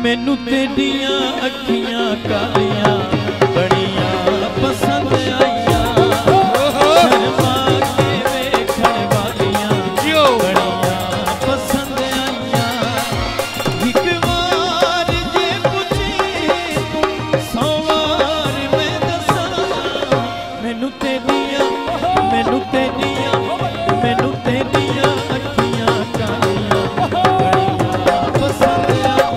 मैनू तेरियां अखियां कालियां बड़ियां पसंद आईयां, शर्मा के वेखण वालियां बड़ियां पसंद आईयां। एक बार जे पुछे तू 100 बार मैं दसां, मैनू तेरियां अखियां कालियां बड़ियां पसंद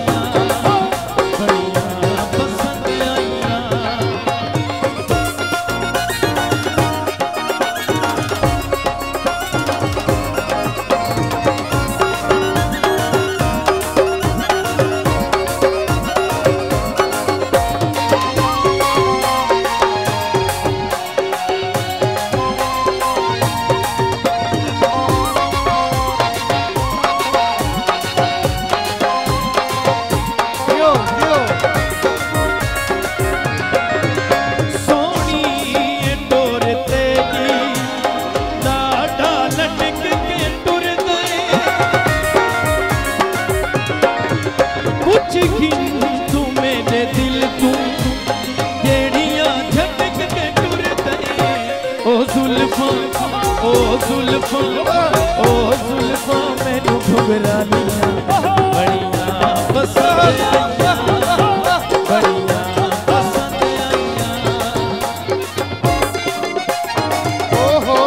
तू मेरे दिल तू जेड़ियां झटक के टुर गए। ओ जुल्फां मैनू घुघरा लिया बड़ियां पसंद आईयां, बड़ियां पसंद आईयां। ओहो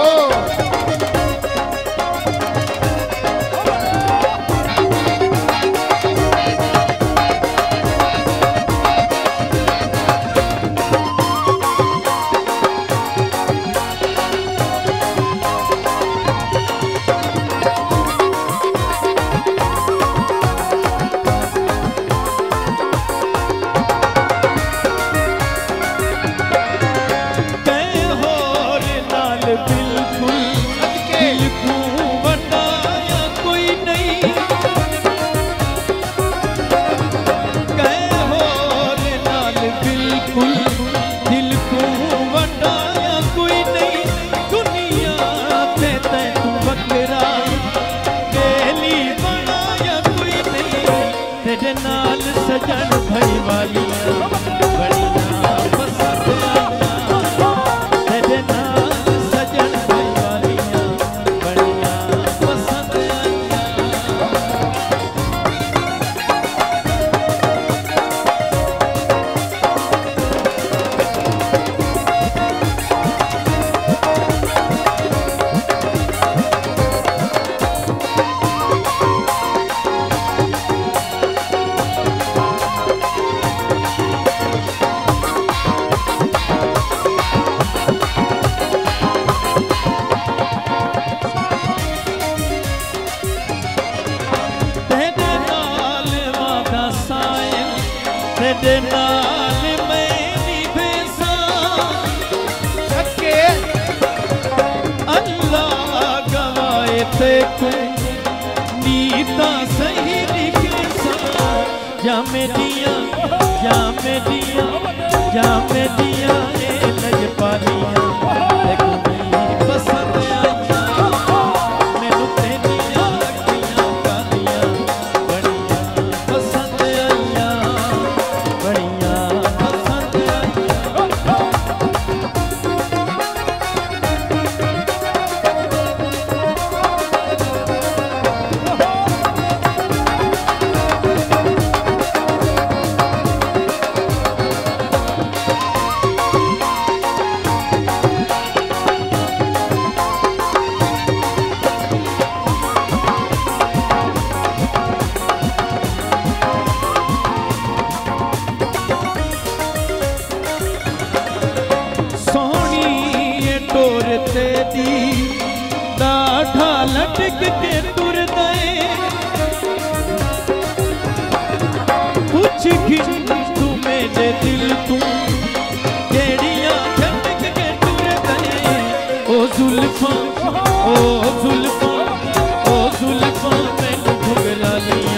नाल सजन भई वालियां बड़ियां पसंद आईयां, तेरे नाल सजन भई वालियां बड़ियां पसंद आईयां। तेरे नाल मैं निभेसां, सके अल्लाह गवाए ते तू नीतां सही लिखेसां। जा मेरियां ए लजपालियां पसंद आईयां, मैनू तेरियां अखियां कालियां बड़ियां पसंद आईयां, बड़ियां पसंद आईयां। डाढ़ा लटक के तुर गए, कुछ तू मेरे दिल तू जेड़ियां झटक के तुर गए। ओ जुल्फां मैनू घुघरा लिया